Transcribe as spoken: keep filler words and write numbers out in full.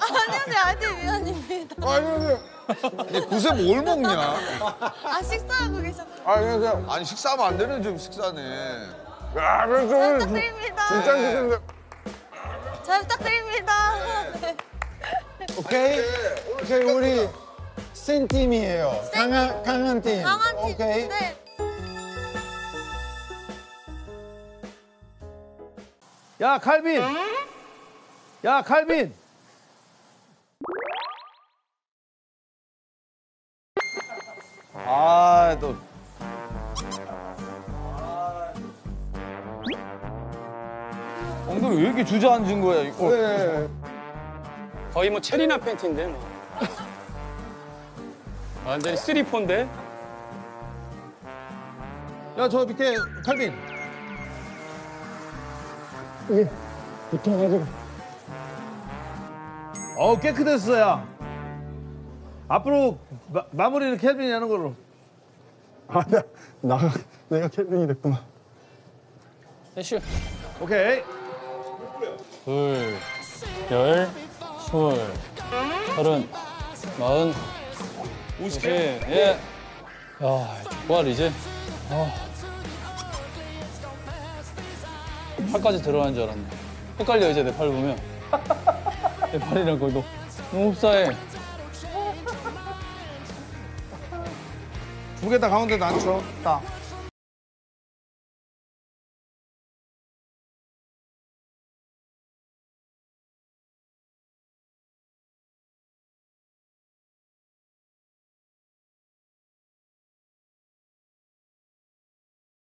안녕하세요, 아이티 미연입니다. 안녕하세요. 근데 구세 뭘 먹냐? 아, 식사하고 계셨어요. 안녕하세요. 아니 식사하면 안 되는 좀 식사네. 야, 그래서 잘 오늘 부탁드립니다. 진짜 맛있는데. 잘 부탁드립니다. 네. 오케이? 오케이, 우리 센 팀이에요. 강한, 강한 팀. 강한 팀. 오케이? 네. 야, 칼빈. 야, 칼빈. 아 또. 엉덩이 왜 이렇게 주저앉은 거야 이거? 네. 거의 뭐 체리나 팬티인데 뭐. 완전히 쓰리포인데? 야, 저 밑에 칼빈. 이게 붙어가지고. 어, 깨끗했어, 야. 앞으로 마, 마무리는 켈빈이 하는 걸로. 아, 나, 나, 내가 캘빈이 됐구나. 셋, 오케이. 둘, 열, 스물, 서른, 마흔, 오십. 예. 야, 족발 이제. 아. 팔까지 들어가는 줄 알았네. 헷갈려 이제 내 팔 보면. 내 팔이랑 거의 너, 너무 흡사해. 두 개 다 가운데 앉혀. 딱.